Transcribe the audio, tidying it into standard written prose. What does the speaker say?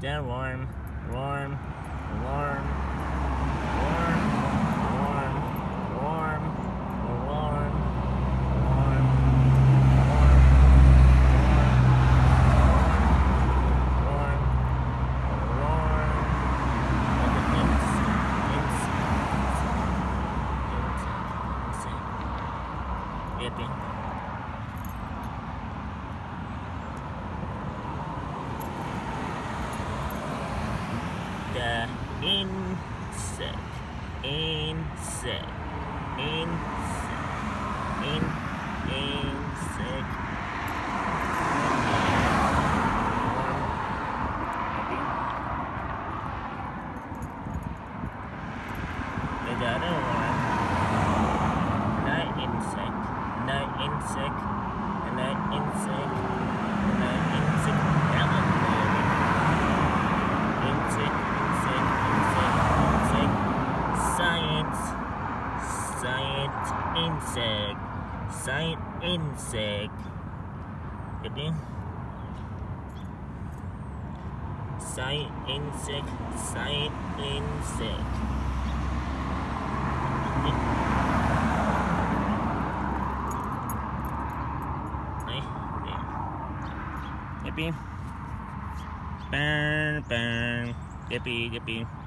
They're warm, warm, warm, warm, warm, warm, warm, warm, warm, warm, Getting. The insect, insect, insect. The other one, the insect, the insect, and the insect, and the insect. That one, insect. Science, insect, science, insect. Getting? Science, insect, science, insect. Yippee. Bang, bang. Yippee, yippee.